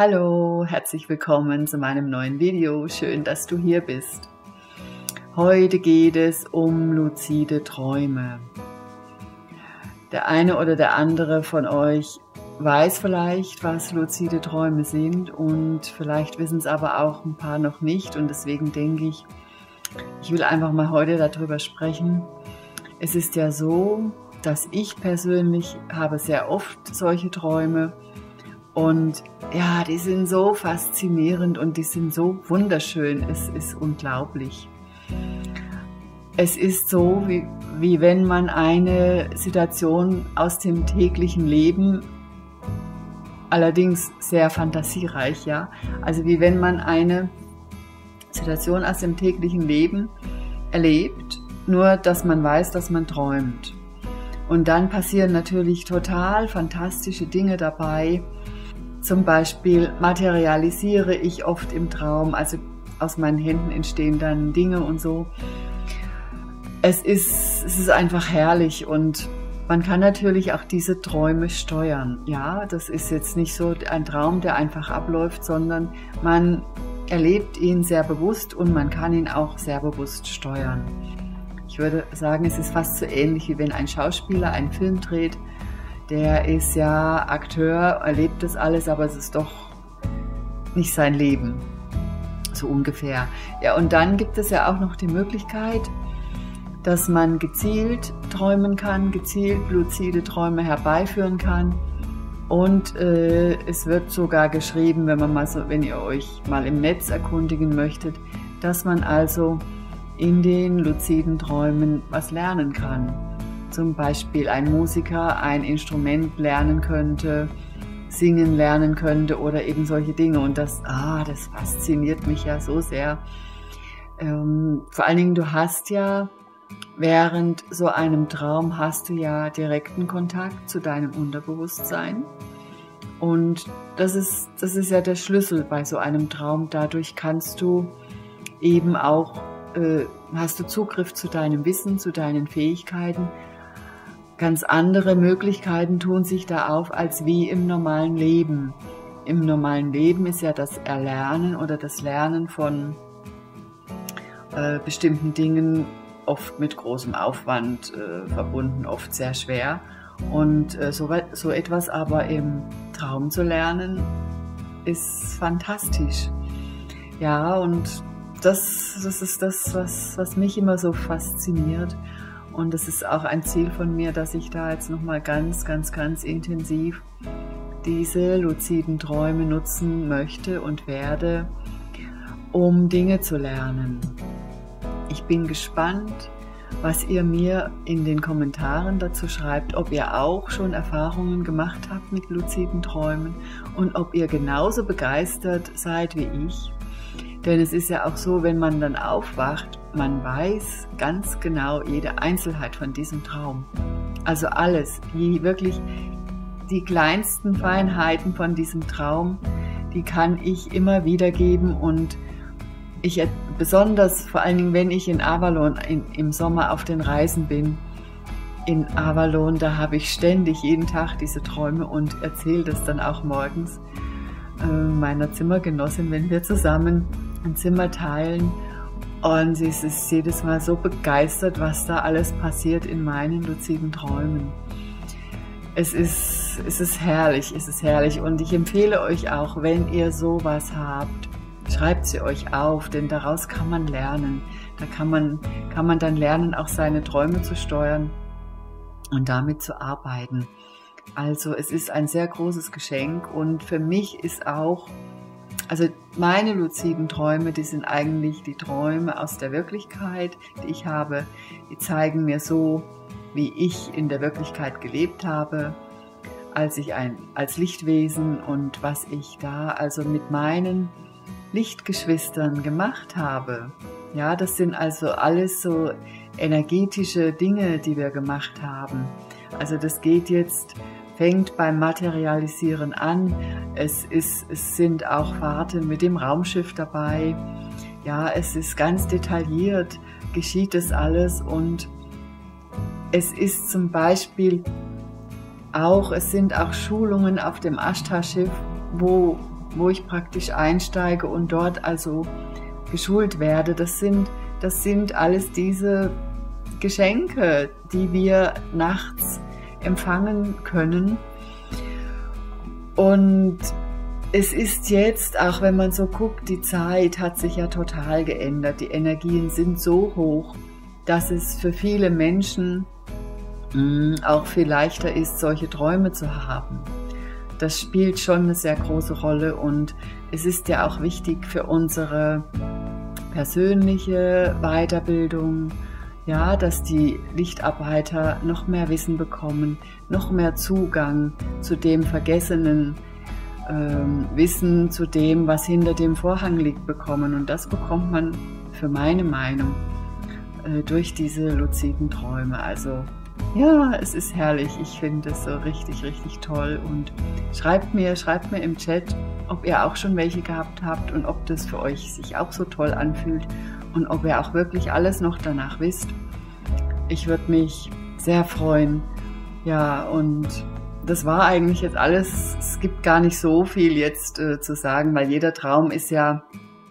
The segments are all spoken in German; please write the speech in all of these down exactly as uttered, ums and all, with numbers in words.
Hallo, herzlich willkommen zu meinem neuen Video. Schön, dass du hier bist. Heute geht es um luzide Träume. Der eine oder der andere von euch weiß vielleicht, was luzide Träume sind, und vielleicht wissen es aber auch ein paar noch nicht, und deswegen denke ich, ich will einfach mal heute darüber sprechen. Es ist ja so, dass ich persönlich habe sehr oft solche Träume. Und ja, die sind so faszinierend und die sind so wunderschön. Es ist unglaublich. Es ist so, wie, wie wenn man eine Situation aus dem täglichen Leben, allerdings sehr fantasiereich, ja, also wie wenn man eine Situation aus dem täglichen Leben erlebt, nur dass man weiß, dass man träumt. Und dann passieren natürlich total fantastische Dinge dabei. Zum Beispiel materialisiere ich oft im Traum, also aus meinen Händen entstehen dann Dinge und so. Es ist, es ist einfach herrlich, und man kann natürlich auch diese Träume steuern. Ja, das ist jetzt nicht so ein Traum, der einfach abläuft, sondern man erlebt ihn sehr bewusst und man kann ihn auch sehr bewusst steuern. Ich würde sagen, es ist fast so ähnlich, wie wenn ein Schauspieler einen Film dreht. Der ist ja Akteur, erlebt das alles, aber es ist doch nicht sein Leben, so ungefähr. Ja, und dann gibt es ja auch noch die Möglichkeit, dass man gezielt träumen kann, gezielt luzide Träume herbeiführen kann. Und äh, es wird sogar geschrieben, wenn man mal so, wenn ihr euch mal im Netz erkundigen möchtet, dass man also in den luziden Träumen was lernen kann. Zum Beispiel ein Musiker ein Instrument lernen könnte, singen lernen könnte oder eben solche Dinge. Und das, ah, das fasziniert mich ja so sehr. Ähm, vor allen Dingen, du hast ja, während so einem Traum hast du ja direkten Kontakt zu deinem Unterbewusstsein. Und das ist, das ist ja der Schlüssel bei so einem Traum. Dadurch kannst du eben auch, äh, hast du Zugriff zu deinem Wissen, zu deinen Fähigkeiten. Ganz andere Möglichkeiten tun sich da auf als wie im normalen Leben. Im normalen Leben ist ja das Erlernen oder das Lernen von äh, bestimmten Dingen oft mit großem Aufwand äh, verbunden, oft sehr schwer. Und äh, so, so etwas aber im Traum zu lernen, ist fantastisch. Ja, und das, das ist das, was, was mich immer so fasziniert. Und es ist auch ein Ziel von mir, dass ich da jetzt nochmal ganz, ganz, ganz intensiv diese luziden Träume nutzen möchte und werde, um Dinge zu lernen. Ich bin gespannt, was ihr mir in den Kommentaren dazu schreibt, ob ihr auch schon Erfahrungen gemacht habt mit luziden Träumen und ob ihr genauso begeistert seid wie ich. Denn es ist ja auch so, wenn man dann aufwacht, man weiß ganz genau jede Einzelheit von diesem Traum. Also alles, die wirklich die kleinsten Feinheiten von diesem Traum, die kann ich immer wiedergeben. Und ich besonders, vor allen Dingen, wenn ich in Avalon in, im Sommer auf den Reisen bin, in Avalon, da habe ich ständig jeden Tag diese Träume und erzähle das dann auch morgens äh, meiner Zimmergenossin, wenn wir zusammen ein Zimmer teilen, und sie ist jedes Mal so begeistert, was da alles passiert in meinen luziden Träumen. Es ist, es ist herrlich, es ist herrlich, und ich empfehle euch auch, wenn ihr sowas habt, schreibt sie euch auf, denn daraus kann man lernen. Da kann man, kann man dann lernen, auch seine Träume zu steuern und damit zu arbeiten. Also es ist ein sehr großes Geschenk, und für mich ist auch, also meine luziden Träume, die sind eigentlich die Träume aus der Wirklichkeit, die ich habe. Die zeigen mir so, wie ich in der Wirklichkeit gelebt habe, als ich ein, als Lichtwesen, und was ich da also mit meinen Lichtgeschwistern gemacht habe. Ja, das sind also alles so energetische Dinge, die wir gemacht haben. Also das geht jetzt, fängt beim Materialisieren an. Es, ist, es sind auch Fahrten mit dem Raumschiff dabei. Ja, es ist ganz detailliert, geschieht das alles, und es ist zum Beispiel auch, es sind auch Schulungen auf dem Ashtar-Schiff, wo wo ich praktisch einsteige und dort also geschult werde. Das sind, das sind alles diese Geschenke, die wir nachts empfangen können. Und es ist jetzt, auch wenn man so guckt, die Zeit hat sich ja total geändert. Die Energien sind so hoch, dass es für viele Menschen mh, auch viel leichter ist, solche Träume zu haben. Das spielt schon eine sehr große Rolle und es ist ja auch wichtig für unsere persönliche Weiterbildung, ja, dass die Lichtarbeiter noch mehr Wissen bekommen, noch mehr Zugang zu dem vergessenen ähm, Wissen, zu dem, was hinter dem Vorhang liegt, bekommen. Und das bekommt man für meine Meinung äh, durch diese luziden Träume. Also ja, es ist herrlich. Ich finde es so richtig, richtig toll. Und schreibt mir, schreibt mir im Chat, ob ihr auch schon welche gehabt habt und ob das für euch sich auch so toll anfühlt und ob ihr auch wirklich alles noch danach wisst. Ich würde mich sehr freuen. Ja, und das war eigentlich jetzt alles. Es gibt gar nicht so viel jetzt äh, zu sagen, weil jeder Traum ist ja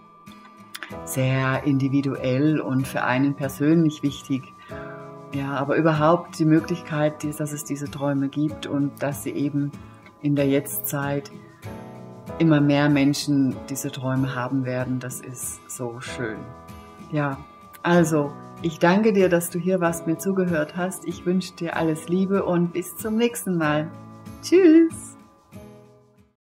sehr individuell und für einen persönlich wichtig. Ja, aber überhaupt die Möglichkeit, dass es diese Träume gibt und dass sie eben in der Jetztzeit immer mehr Menschen diese Träume haben werden, das ist so schön. Ja, also ich danke dir, dass du hier warst, mir zugehört hast. Ich wünsche dir alles Liebe und bis zum nächsten Mal. Tschüss!